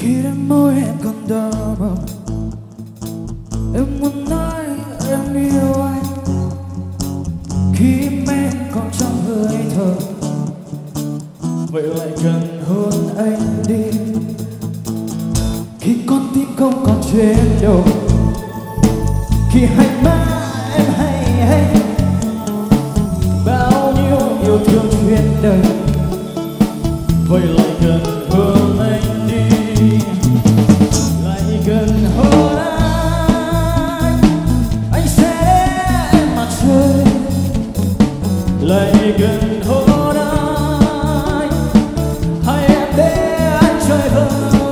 Khi đêm môi em còn đau bồng, em muốn nói em yêu anh. Khi em còn trong hơi thở, vậy lại gần hôn anh đi. Khi con tim không còn chuyển động, khi hai má em hay bao nhiêu yêu thương chuyên đời, vậy lại gần hôn anh đi. Lại gần hôn anh sẽ để em mặt trời. Lại gần hôn anh, hay em để anh chơi vơi.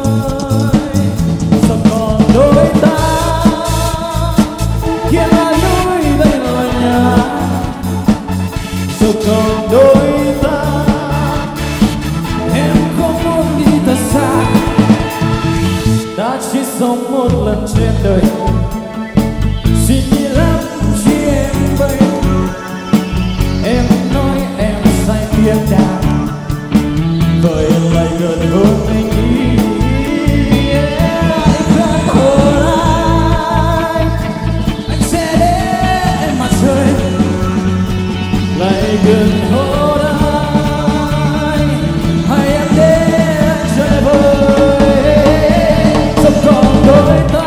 Sao còn đôi ta kia là núi đây là nhà. Sao còn đôi ta em không muốn đi thật xa. Ta chỉ sống một lần trên đời, xin nhẹ lắm khi em bay. Em nói em say tiếng đàn, vậy lại gần hôn anh đi. Lại gần hôn anh sẽ để em mặt trời. Lại gần hôn anh, hay em để anh chơi vơi. Sao còn đôi ta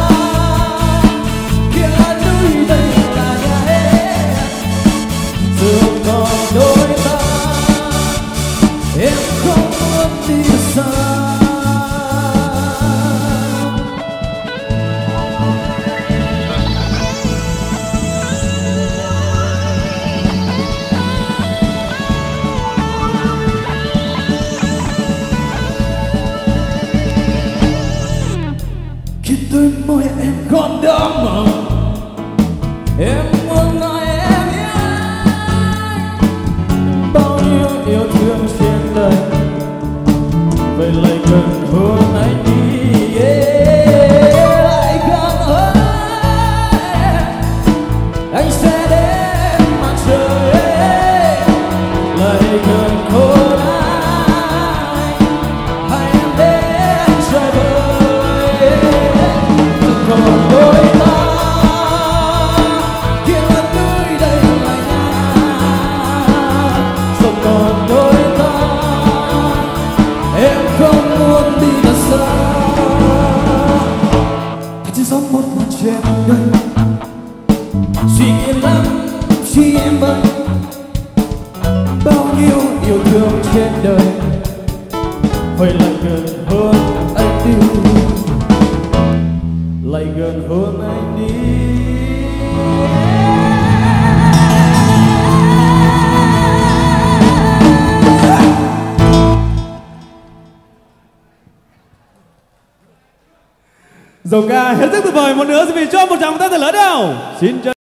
kia là núi đây là nhà em. Sao còn đôi ta em không muốn đi xa. Khi đôi môi em còn đau mộng, em muốn nói em yêu anh. Bao nhiêu yêu thương trên đời, vậy lại gần hôn anh đi. Lại gần hôn anh sẽ để em mặt trời. Lại gần hôn anh, hay em để anh chơi vơi. Còn đôi ta kia là núi đây là nhà. Sao còn đôi ta em không muốn đi thật xa. Ta chỉ sống một lần trên đời, suy nghĩ lắm khi em bay. Bao nhiêu yêu thương trên đời, vậy lại gần hôn anh đi. Lại gần hôn anh đi. Giọng ca hết sức tuyệt vời. Một nữa xin vì cho một tràng tay thật lớn nào. Xin chào.